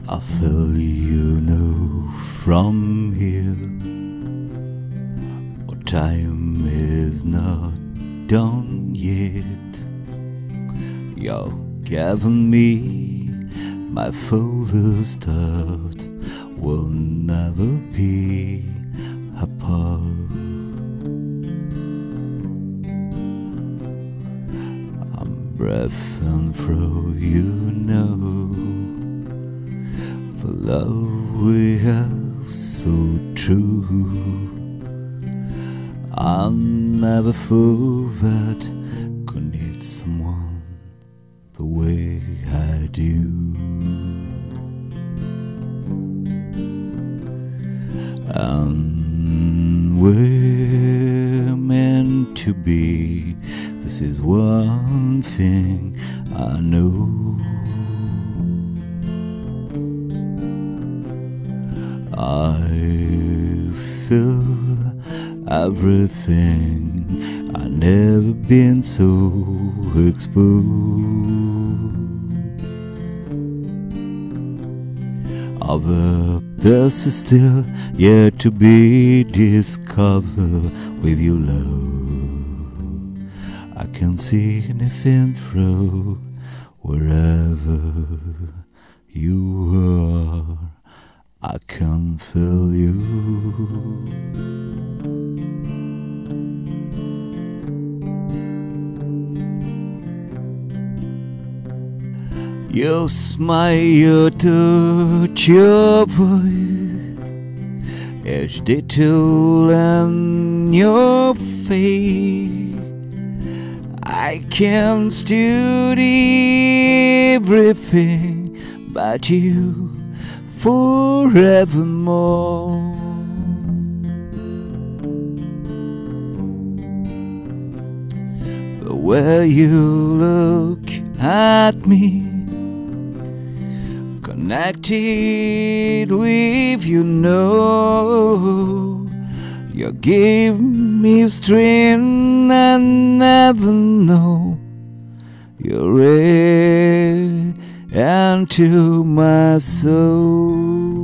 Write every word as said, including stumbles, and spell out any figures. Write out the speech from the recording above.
I feel you know from here, our time is not done yet. You're giving me my fullest start, we'll never be apart. I'm breathing through you now, for love we have so true. I never thought that could need someone the way I do. And we're meant to be, this is one thing I know. I feel everything, I've never been so exposed. Other places still yet to be discovered with your love. I can see anything through wherever you are. I can feel you. Your smile, your touch, your voice, each detail in your face. I can study everything but you forevermore. The way you look at me, connected with you know, you give me strength I never know. You're into my soul.